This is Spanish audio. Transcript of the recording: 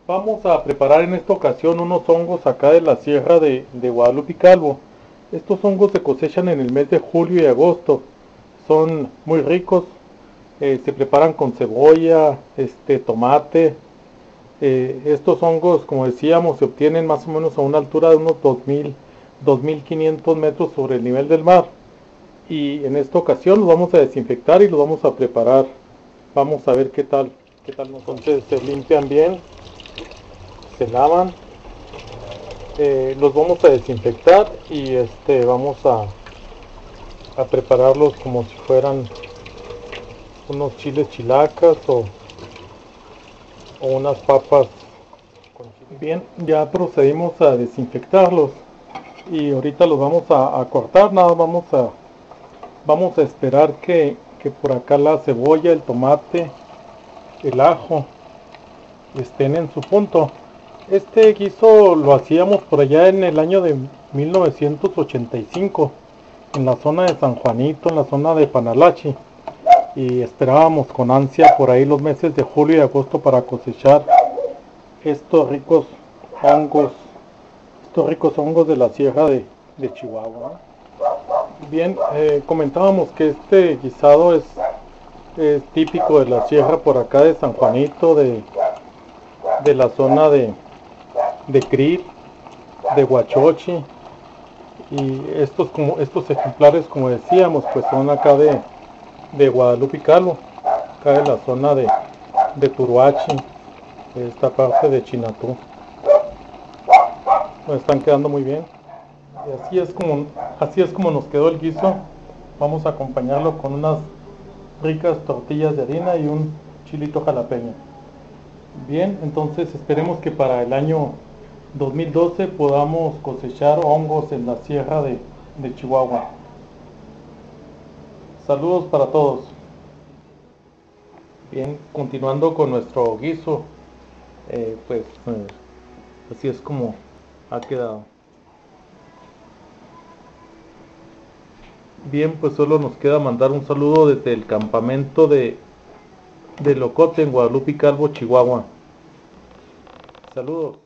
Vamos a preparar en esta ocasión unos hongos acá de la sierra de Guadalupe Calvo. Estos hongos se cosechan en el mes de julio y agosto. Son muy ricos. Se preparan con cebolla, tomate. Estos hongos, como decíamos, se obtienen más o menos a una altura de unos 2500 metros sobre el nivel del mar. Y en esta ocasión los vamos a desinfectar y los vamos a preparar. Vamos a ver qué tal nos salen. Entonces se limpian bien, se lavan, los vamos a desinfectar y vamos a prepararlos como si fueran unos chiles chilacas o unas papas con chile. Bien, ya procedimos a desinfectarlos y ahorita los vamos a cortar. Nada, vamos a esperar que por acá la cebolla, el tomate, el ajo estén en su punto. Este guiso lo hacíamos por allá en el año de 1985, en la zona de San Juanito, en la zona de Panalachi, y esperábamos con ansia por ahí los meses de julio y agosto para cosechar estos ricos hongos, de la sierra de Chihuahua, ¿no? Bien, comentábamos que este guisado es típico de la sierra por acá de San Juanito, de la zona de Crit, de Huachochi, y estos ejemplares, como decíamos, pues son acá de Guadalupe Calvo, acá de la zona de Turuachi, de esta parte de Chinatú. Nos están quedando muy bien. Y así es como nos quedó el guiso. Vamos a acompañarlo con unas ricas tortillas de harina y un chilito jalapeño. Bien, entonces esperemos que para el año 2012 podamos cosechar hongos en la sierra de Chihuahua. Saludos para todos. Bien, continuando con nuestro guiso, así es como ha quedado. Bien, pues solo nos queda mandar un saludo desde el campamento de Locote en Guadalupe Calvo, Chihuahua. Saludos.